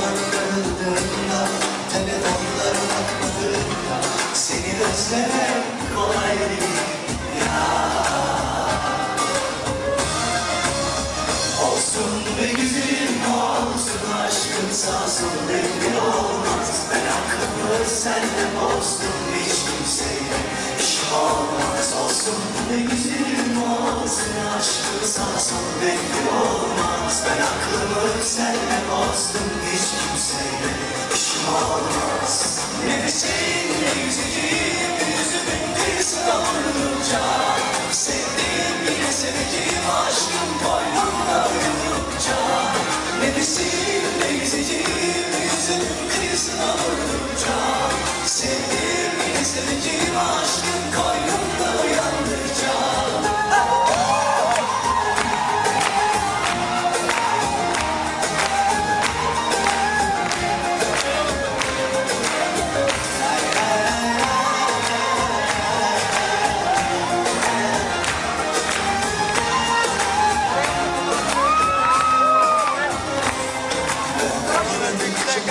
sarıldığında, telefonlara bakmadığında, seni özlemek kolay değil ya. Olsun be güzelim olsun, aşkın sağ sol belli olmaz. Ben aklımı senle bozdum, hiç kimseyle işim olmaz. Olsun be güzelim olsun, aşkın sağ sol belli olmaz. Ben aklımı senle bozdum, hiç kimseyle işim olmaz. Ne seninle yüzeceğim, yüzümün kıyısına vurulunca, sevdiğim yine seveceğim, aşkım boynumda uyuyunca. Ne de seninle yüzeceğim, yüzümün kıyısına vurulunca, sevdiğim yine seveceğim, aşkım koynumda uyandıkça.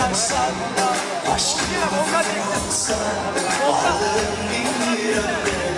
Aşkım olsa, varlığın bin lira.